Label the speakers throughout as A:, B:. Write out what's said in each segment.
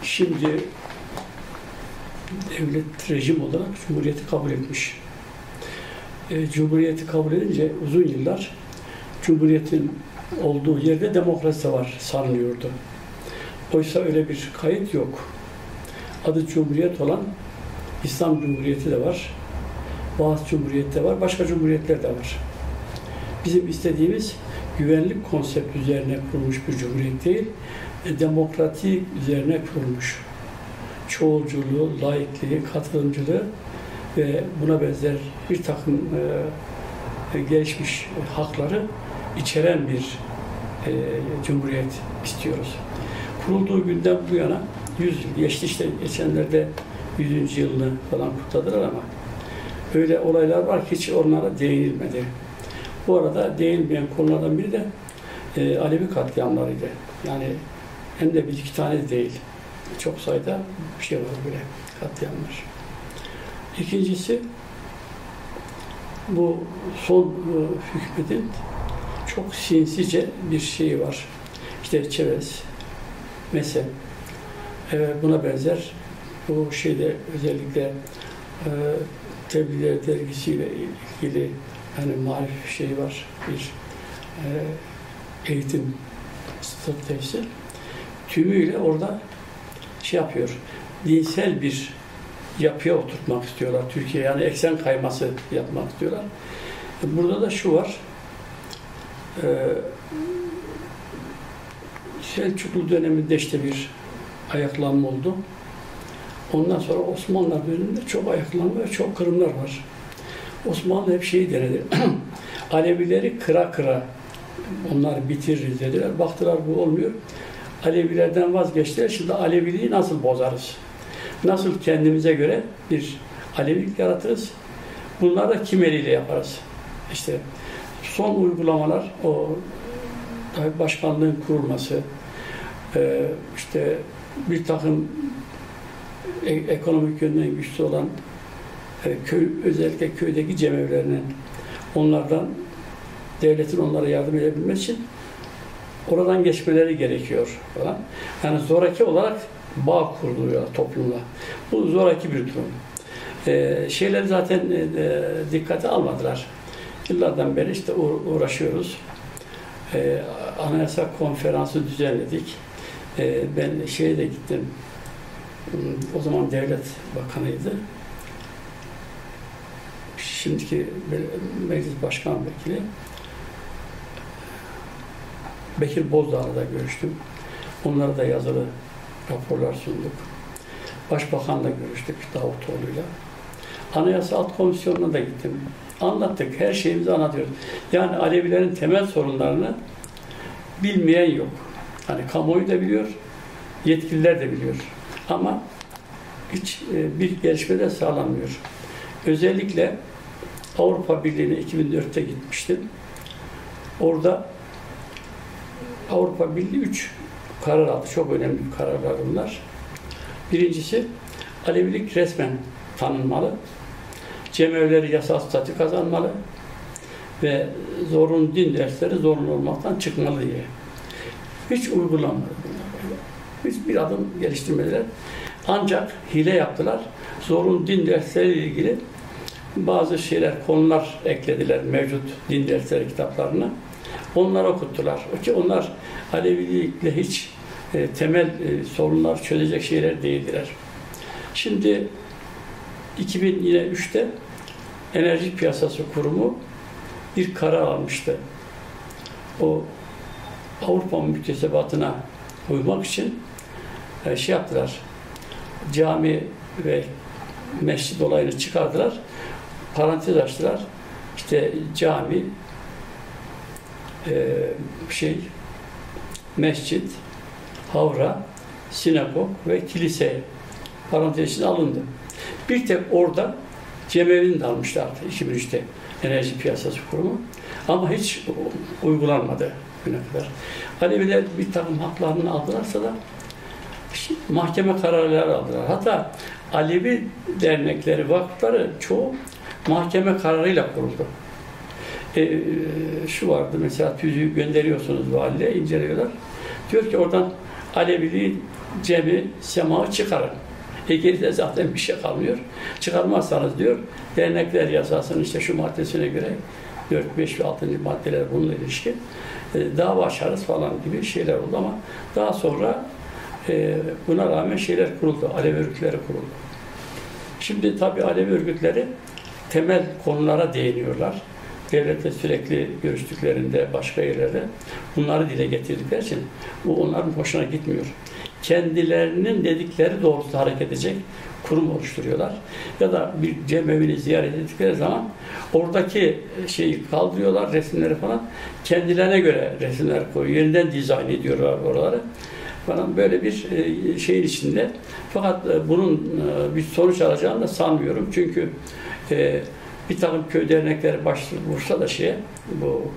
A: Şimdi devlet rejim olarak Cumhuriyeti kabul etmiş. Cumhuriyeti kabul edince uzun yıllar Cumhuriyetin olduğu yerde demokrasi var sanılıyordu. Oysa öyle bir kayıt yok. Adı Cumhuriyet olan İslam Cumhuriyeti de var. Bazı Cumhuriyetler var, başka cumhuriyetler de var. Bizim istediğimiz güvenlik konsepti üzerine kurulmuş bir cumhuriyet değil, demokratik üzerine kurulmuş. Çoğulculuğu, laikliği, katılımcılığı ve buna benzer bir takım gelişmiş hakları içeren bir cumhuriyet istiyoruz. Kurulduğu günden bu yana 100 yıl geçti, işte geçenlerde 100. yılını falan kutladılar ama öyle olaylar var ki hiç onlara değinilmedi. Bu arada değinmeyen konulardan biri de Alevi katliamlarıydı. Yani hem de bir iki tane değil. Çok sayıda bir şey var böyle katliamlar. İkincisi, bu son hükümetin çok sinsice bir şeyi var. İşte Çevez, mezhep, buna benzer bu şeyde özellikle Tebliğ dergisiyle ilgili yani marif şey var, bir eğitim stratejisi. Tümüyle orada şey yapıyor, dinsel bir yapıya oturtmak istiyorlar Türkiye, yani eksen kayması yapmak istiyorlar. Burada da şu var, Selçuklu döneminde işte bir ayaklanma oldu. Ondan sonra Osmanlılar döneminde çok ayaklanma ve çok kırımlar var. Osmanlı hep şeyi denedi, Alevileri kıra kıra onları bitiririz dediler. Baktılar bu olmuyor. Alevilerden vazgeçtiler. Şimdi Aleviliği nasıl bozarız? Nasıl kendimize göre bir Alevilik yaratırız? Bunları da kim eliyle yaparız? İşte son uygulamalar, o başkanlığın kurulması, işte bir takım ekonomik yönden güçlü olan özellikle köydeki cemevlerinin onlardan devletin onlara yardım edebilmesi için oradan geçmeleri gerekiyor falan. Yani zoraki olarak bağ kuruluyor toplumla. Bu zoraki bir durum. Şeyleri zaten dikkate almadılar. Yıllardan beri işte uğraşıyoruz. Anayasa konferansı düzenledik. Ben şeye de gittim. O zaman devlet bakanıydı. Şimdiki meclis başkan vekili Bekir Bozdağ'la görüştüm. Onlara da yazılı raporlar sunduk. Başbakanla görüştük, Davutoğlu'yla. Anayasa Alt Komisyonu'na da gittim. Anlattık, her şeyimizi anlatıyoruz. Yani Alevilerin temel sorunlarını bilmeyen yok. Hani kamuoyu da biliyor, yetkililer de biliyor. Ama hiç bir gelişme de sağlanmıyor. Özellikle Avrupa Birliği'ne 2004'te gitmiştim. Orada Avrupa Birliği 3 karar aldı. Çok önemli kararlar bunlar. Birincisi, Alevilik resmen tanınmalı. Cemevleri yasal statü kazanmalı ve zorunlu din dersleri zorunlu olmaktan çıkmalı diye. Hiç uygulanmadı bunlar. Hiçbir adım geliştirmediler. Ancak hile yaptılar. Zorunlu din dersleriyle ilgili bazı şeyler, konular eklediler mevcut din dersleri kitaplarına. Onları okuttular. Ki onlar Alevilikle hiç temel sorunlar çözecek şeyler değildiler. Şimdi 2003'te Enerji Piyasası Kurumu bir karar almıştı. O Avrupa müktesebatına uymak için şey yaptılar. Cami ve mescid olayını çıkardılar. Parantez açtılar. İşte cami, mescit, havra, sinagog ve kilise parantez içine alındı. Bir tek orada cemevini de almışlardı 2003'te Enerji Piyasası Kurumu. Ama hiç uygulanmadı güne kadar. Aleviler bir takım haklarını aldılarsa da mahkeme kararları aldılar. Hatta Alevi dernekleri, vakıfları çoğu mahkeme kararıyla kuruldu. Şu vardı mesela, tüzüğü gönderiyorsunuz valiliğe, inceliyorlar. Diyor ki oradan Aleviliğin cemi, semağı çıkarın. Geride zaten bir şey kalmıyor. Çıkarmazsanız diyor, dernekler yasasının işte şu maddesine göre 4, 5 ve 6. maddeler bununla ilişkin dava açarız falan gibi şeyler oldu ama daha sonra buna rağmen şeyler kuruldu, Alevi örgütleri kuruldu. Şimdi tabii Alevi örgütleri temel konulara değiniyorlar. Devletle sürekli görüştüklerinde, başka yerlerde bunları dile getirdikleri için bu onların hoşuna gitmiyor. Kendilerinin dedikleri doğrultuda hareket edecek kurum oluşturuyorlar. Ya da bir cemevini ziyaret ettikleri zaman oradaki şeyi kaldırıyorlar, resimleri falan. Kendilerine göre resimler koyuyor. Yeniden dizayn ediyorlar oraları. Falan böyle bir şeyin içinde. Fakat bunun bir sonuç alacağını da sanmıyorum. Çünkü bir takım köy dernekleri başvursa da bu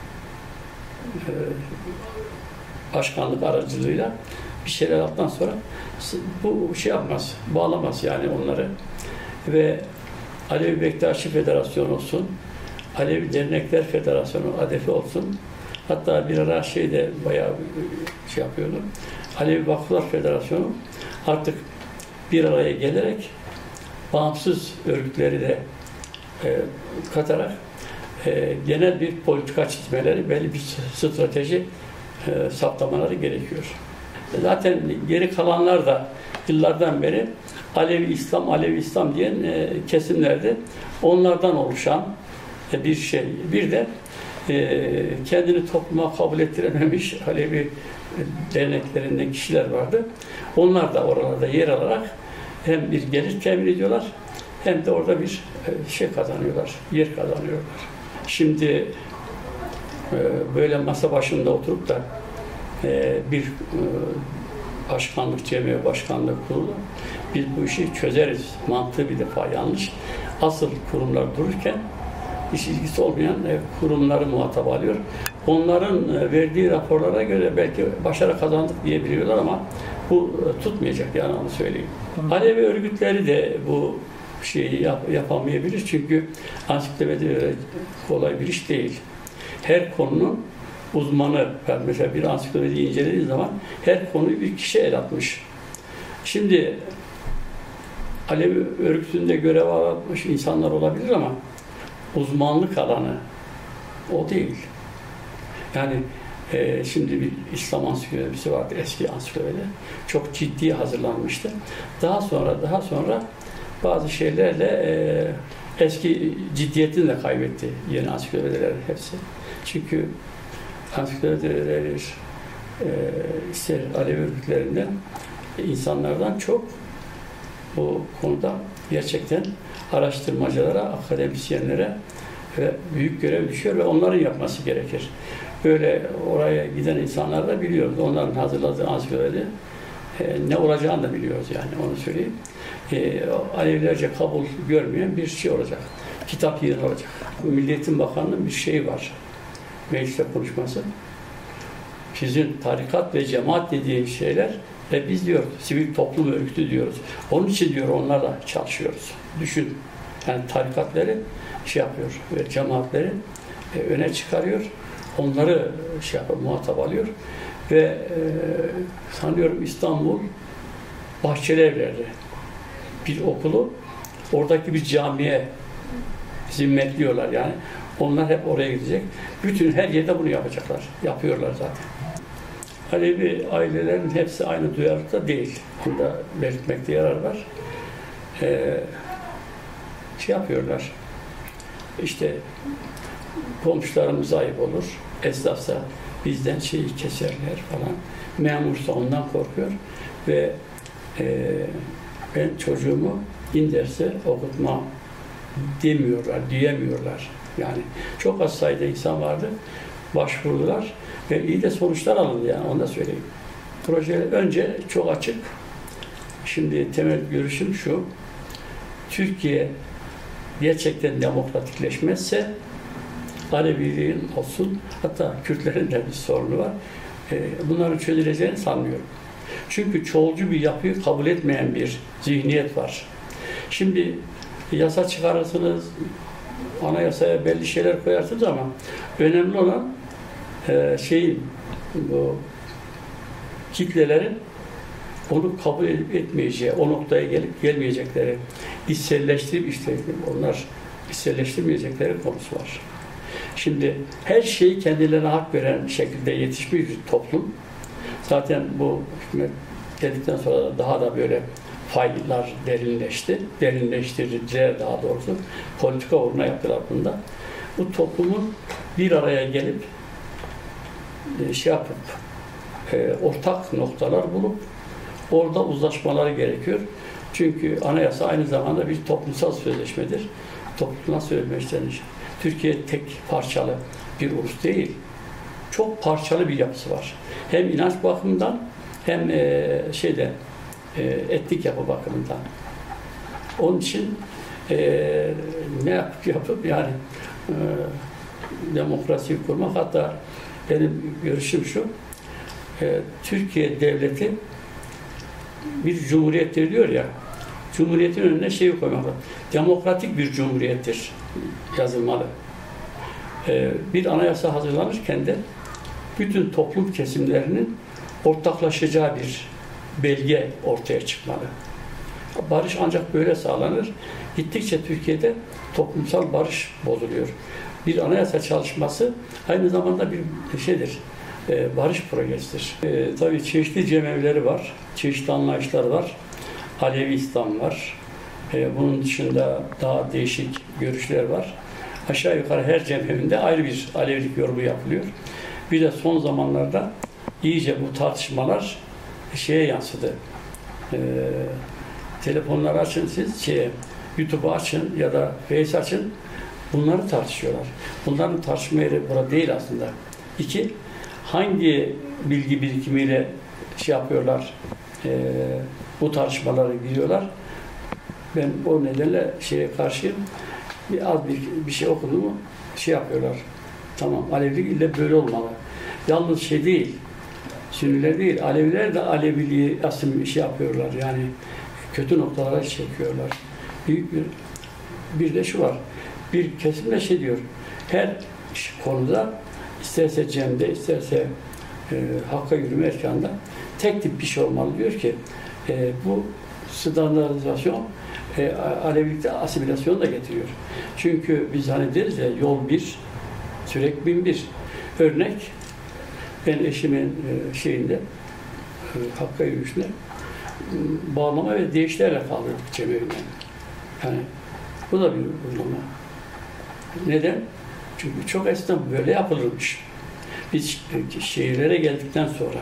A: başkanlık aracılığıyla bir şeyler yaptıktan sonra bu şey yapmaz, bağlamaz yani onları. Ve Alevi Bektaşi Federasyonu olsun, Alevi Dernekler Federasyonu, ADEF'i olsun, hatta bir ara şeyde bayağı şey yapıyordu, Alevi Vakıflar Federasyonu artık bir araya gelerek bağımsız örgütleri de katarak genel bir politika çizmeleri, belli bir strateji saptamaları gerekiyor. Zaten geri kalanlar da yıllardan beri Alevi İslam, Alevi İslam diyen kesimlerdi. Onlardan oluşan bir şey. Bir de kendini topluma kabul ettirememiş Alevi derneklerinden kişiler vardı. Onlar da oralarda yer alarak hem bir gelir temin ediyorlar hem de orada bir şey kazanıyorlar, yer kazanıyorlar. Şimdi böyle masa başında oturup da bir başkanlık, cemiye başkanlık kurulu biz bu işi çözeriz mantığı bir defa yanlış. Asıl kurumlar dururken hiç ilgisi olmayan kurumları muhatap alıyor. Onların verdiği raporlara göre belki başarı kazandık diyebiliyorlar ama bu tutmayacak yani onu söyleyeyim. Alevi örgütleri de bu şeyi yapamayabilir çünkü ansiklopedi kolay bir iş değil. Her konunun uzmanı, yani mesela bir ansiklopediyi incelediği zaman her konuyu bir kişi el atmış. Şimdi Alevi örgütünde görev almış insanlar olabilir ama uzmanlık alanı o değil. Yani şimdi bir İslam ansiklopedisi vardı, eski ansiklopedi. Çok ciddi hazırlanmıştı. Daha sonra bazı şeylerle eski ciddiyetini de kaybetti yeni ansiklopediler hepsi. Çünkü ansiklopediler ister Alevi örgütlerinden insanlardan çok bu konuda gerçekten araştırmacılara, akademisyenlere ve büyük görev düşüyor ve onların yapması gerekir. Böyle oraya giden insanlar da biliyoruz. Onların hazırladığı ansiklopedi ne olacağını da biliyoruz yani onu söyleyeyim. Alevilerce kabul görmeyen bir şey olacak. Kitap yığını olacak. Milli Eğitim Bakanlığı'nın bir şeyi var. Mecliste konuşması. Sizin tarikat ve cemaat dediğin şeyler ve biz diyor sivil toplum örgütü diyoruz. Onun için diyor onlarla çalışıyoruz. Düşün. Yani tarikatları şey yapıyor ve cemaatleri öne çıkarıyor. Onları şey yapıyor, muhatap alıyor. Ve sanıyorum İstanbul Bahçelievler'de bir okulu oradaki bir camiye zimmetliyorlar yani. Onlar hep oraya gidecek. Bütün her yerde bunu yapacaklar. Yapıyorlar zaten. Alevi ailelerin hepsi aynı duyarlılıkta değil. Bunu da belirtmekte yarar var. Şey yapıyorlar. İşte komşularımıza ayıp olur. Esnafsa bizden şeyi keserler falan. Memursa ondan korkuyor. Ve ben çocuğumu din dersi okutma diyemiyorlar. Yani çok az sayıda insan vardı. Başvurdular ve iyi de sonuçlar alındı yani onu da söyleyeyim. Proje önce çok açık. Şimdi temel görüşüm şu. Türkiye gerçekten demokratikleşmezse Aleviliğin olsun, hatta Kürtlerin de bir sorunu var. Bunların çözüleceğini sanmıyorum. Çünkü çoğulcu bir yapıyı kabul etmeyen bir zihniyet var. Şimdi yasa çıkarırsınız, anayasaya belli şeyler koyarsınız ama önemli olan bu kitlelerin onu kabul edip etmeyeceği, o noktaya gelip gelmeyecekleri, içselleştirip işte onlar içselleştirmeyecekleri konusu var. Şimdi her şeyi kendilerine hak veren şekilde yetişmiş bir toplum. Zaten bu hükümet geldikten sonra daha da böyle faylar derinleşti. Derinleştiriciler daha doğrusu politika uğruna yaptılar bunda. Bu toplumun bir araya gelip ortak noktalar bulup orada uzlaşmaları gerekiyor. Çünkü anayasa aynı zamanda bir toplumsal sözleşmedir. Toplumsal sözleşmedir. Türkiye tek parçalı bir ulus değil. Çok parçalı bir yapısı var. Hem inanç bakımından hem etnik yapı bakımından. Onun için ne yapıp yani demokrasiyi kurmak, hatta benim görüşüm şu, Türkiye devleti bir cumhuriyettir diyor ya, cumhuriyetin önüne şeyi koymak lazım. Demokratik bir cumhuriyettir yazılmalı. Bir anayasa hazırlanırken de bütün toplum kesimlerinin ortaklaşacağı bir belge ortaya çıkmalı. Barış ancak böyle sağlanır. Gittikçe Türkiye'de toplumsal barış bozuluyor. Bir anayasa çalışması aynı zamanda bir barış projesidir. Tabii çeşitli cemevleri var, çeşitli anlayışlar var. Alevi İslam var. Bunun dışında daha değişik görüşler var. Aşağı yukarı her cemevinde ayrı bir Alevilik yorumu yapılıyor. Bir de son zamanlarda iyice bu tartışmalar yansıdı. Telefonları açın siz, YouTube'u açın ya da Face açın. Bunları tartışıyorlar. Bunların tartışma yeri burada değil aslında. İki, hangi bilgi birikimiyle yapıyorlar, bu tartışmalara giriyorlar. Ben o nedenle karşıyım. Bir şey okudu mu yapıyorlar. Tamam, Alevilik ille böyle olmalı. Yalnız değil, Sünniler değil, Aleviler de Aleviliği yapıyorlar. Yani kötü noktalara çekiyorlar. Büyük bir de şu var. Bir kesim de diyor. Her konuda isterse cemde, isterse hakka yürüme erkanında tek tip bir şey olmalı diyor ki bu standartizasyon Alevilikte asimilasyon da getiriyor. Çünkü biz deriz ya, yol bir, sürek bin bir. Örnek, ben eşimin hakka yürüyüşünde bağlama ve değişlerle kaldırdık cemevinden. Yani bu da bir uygulama. Neden? Çünkü çok eskiden böyle yapılırmış. Biz şehirlere geldikten sonra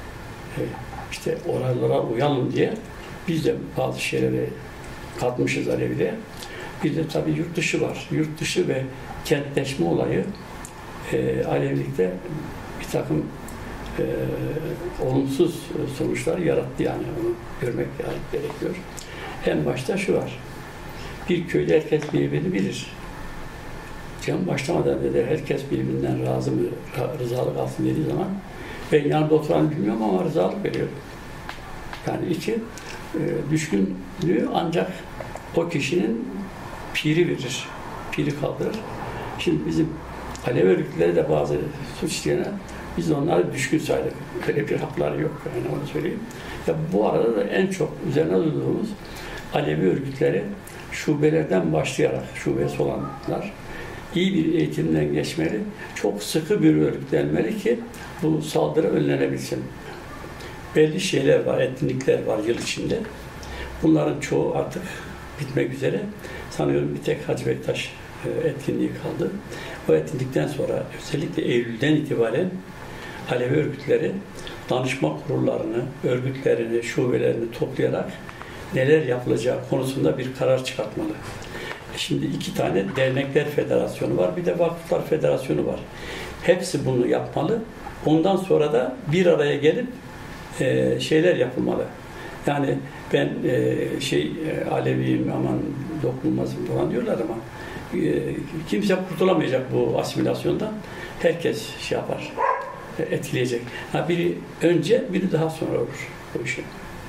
A: oralara uyalım diye biz de bazı şeyleri katmışız Alevi'de. Bir de tabii yurt dışı var. Yurt dışı ve kentleşme olayı Alevilikte bir takım olumsuz sonuçlar yarattı, yani onu görmek gerekiyor. En başta şu var. Bir köyde herkes birbirini bilir. Cem başlamadan dedi, herkes birbirinden razı mı, rızalık alsın dediği zaman ben yanında oturanı bilmiyorum ama rızalık veriyorum. Yani düşkünlüğü ancak o kişinin piri verir, piri kaldırır. Şimdi bizim Alevi örgütleri de bazı suç işleyene biz onları düşkün saydık. Öyle bir hakları yok, yani onu söyleyeyim. Ya bu arada da en çok üzerine durduğumuz Alevi örgütleri şubelerden başlayarak, şubesi olanlar iyi bir eğitimden geçmeli, çok sıkı bir örgütlenmeli ki bu saldırı önlenebilsin. Belli şeyler var, etkinlikler var yıl içinde. Bunların çoğu artık bitmek üzere. Sanıyorum bir tek Hacı Bektaş etkinliği kaldı. O etkinlikten sonra özellikle Eylül'den itibaren Alevi örgütleri danışma kurullarını, örgütlerini, şubelerini toplayarak neler yapılacağı konusunda bir karar çıkartmalı. Şimdi 2 tane dernekler federasyonu var, bir de vakıflar federasyonu var. Hepsi bunu yapmalı. Ondan sonra da bir araya gelip şeyler yapılmalı. Yani ben Aleviyim, aman dokunulmazım falan diyorlar ama kimse kurtulamayacak bu asimilasyondan. Herkes yapar, etkileyecek. Biri önce, biri daha sonra olur bu işi.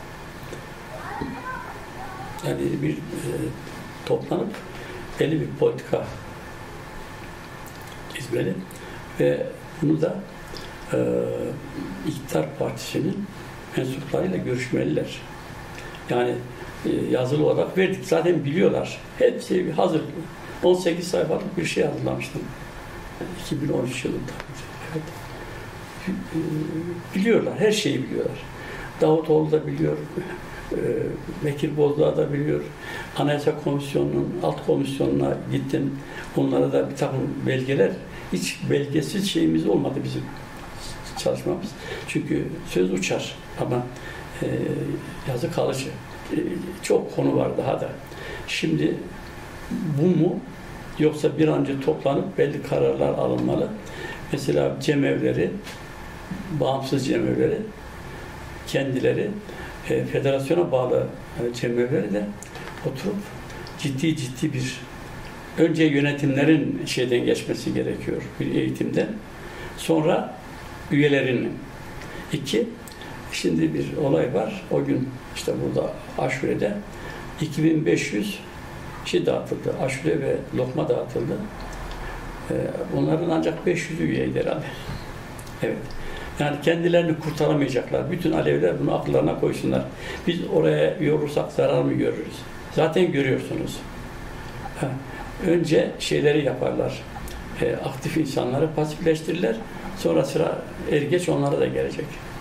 A: Yani bir toplanıp belli bir politika çizmeli ve bunu da İktidar Partisi'nin mensuplarıyla görüşmeliler. Yani yazılı olarak verdik. Zaten biliyorlar. Hepsi hazır. 18 sayfalık bir şey hazırlamıştım. 2013 yılında. Evet. Biliyorlar. Her şeyi biliyorlar. Davutoğlu da biliyor. Bekir Bozdağ da biliyor. Anayasa Komisyonu'nun alt komisyonuna gittim. Onlara da bir takım belgeler, hiç belgesiz şeyimiz olmadı bizim çalışmamız. Çünkü söz uçar ama yazı kalıcı. Çok konu var daha da. Şimdi bu mu? Yoksa bir an önce toplanıp belli kararlar alınmalı. Mesela cemevleri, bağımsız cemevleri, kendileri federasyona bağlı cemevleri de oturup ciddi bir önce yönetimlerin şeyden geçmesi gerekiyor bir eğitimden. Sonra üyelerinin. Şimdi bir olay var. O gün işte burada Aşure'de 2500 şey dağıtıldı. Aşure ve lokma dağıtıldı. Bunların ancak 500 üyeydi herhalde. Evet. Yani kendilerini kurtaramayacaklar. Bütün Aleviler bunu akıllarına koysunlar. Biz oraya üye olursak zarar mı görürüz? Zaten görüyorsunuz. Önce şeyleri yaparlar. Aktif insanları pasifleştirirler. Sonra sıra er geç onlara da gelecek.